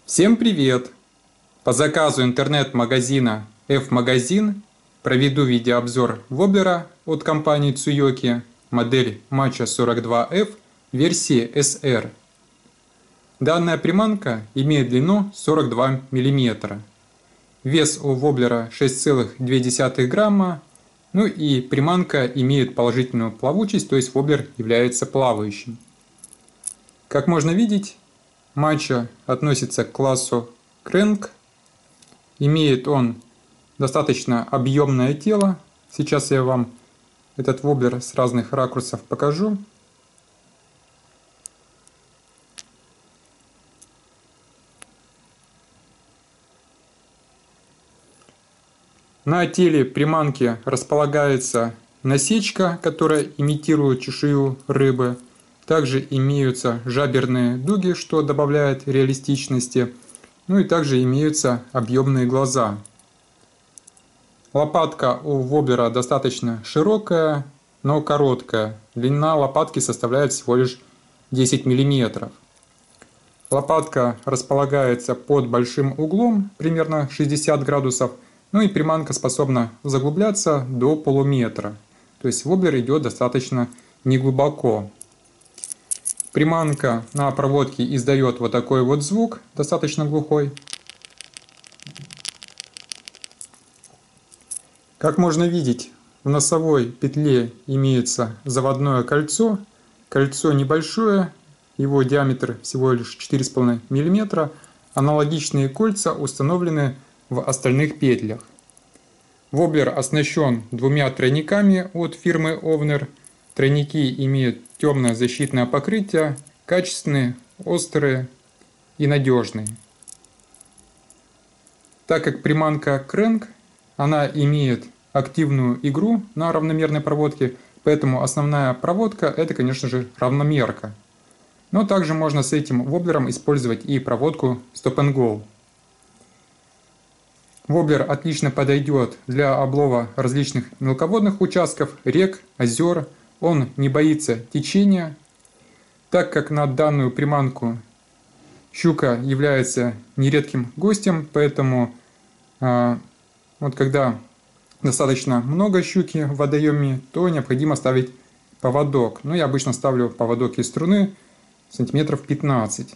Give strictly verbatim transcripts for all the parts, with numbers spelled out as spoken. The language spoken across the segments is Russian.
Всем привет! По заказу интернет-магазина F-магазин проведу видеообзор воблера от компании Tsuyoki, модель Macha сорок два эф версии эс эр. Данная приманка имеет длину сорок два миллиметра. Вес у воблера шесть целых две десятых грамма. Ну и приманка имеет положительную плавучесть, то есть воблер является плавающим. Как можно видеть, Macha относится к классу Crank. Имеет он достаточно объемное тело. Сейчас я вам этот воблер с разных ракурсов покажу. На теле приманки располагается насечка, которая имитирует чешую рыбы. Также имеются жаберные дуги, что добавляет реалистичности. Ну и также имеются объемные глаза. Лопатка у воблера достаточно широкая, но короткая. Длина лопатки составляет всего лишь десять миллиметров. Лопатка располагается под большим углом, примерно шестьдесят градусов. Ну и приманка способна заглубляться до полуметра. То есть воблер идет достаточно неглубоко. Приманка на проводке издает вот такой вот звук, достаточно глухой. Как можно видеть, в носовой петле имеется заводное кольцо. Кольцо небольшое, его диаметр всего лишь четыре с половиной миллиметра. Аналогичные кольца установлены в остальных петлях. Воблер оснащен двумя тройниками от фирмы Овнер. Тройники имеют темное защитное покрытие, качественные, острые и надежные. Так как приманка Crank, она имеет активную игру на равномерной проводке, поэтому основная проводка это, конечно же, равномерка. Но также можно с этим воблером использовать и проводку Stop and Go. Воблер отлично подойдет для облова различных мелководных участков, рек, озер. Он не боится течения. Так как на данную приманку щука является нередким гостем, поэтому э, вот когда достаточно много щуки в водоеме, то необходимо ставить поводок. Но я обычно ставлю поводок из струны сантиметров пятнадцать.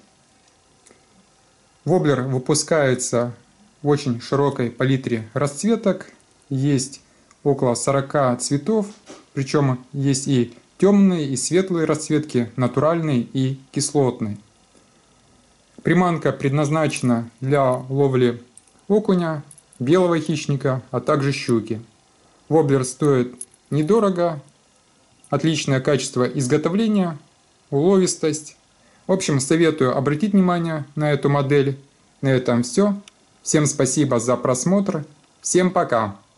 Воблер выпускается в очень широкой палитре расцветок. Есть около сорока цветов. Причем есть и темные, и светлые расцветки, натуральные и кислотные. Приманка предназначена для ловли окуня, белого хищника, а также щуки. Воблер стоит недорого, отличное качество изготовления, уловистость. В общем, советую обратить внимание на эту модель. На этом все. Всем спасибо за просмотр. Всем пока!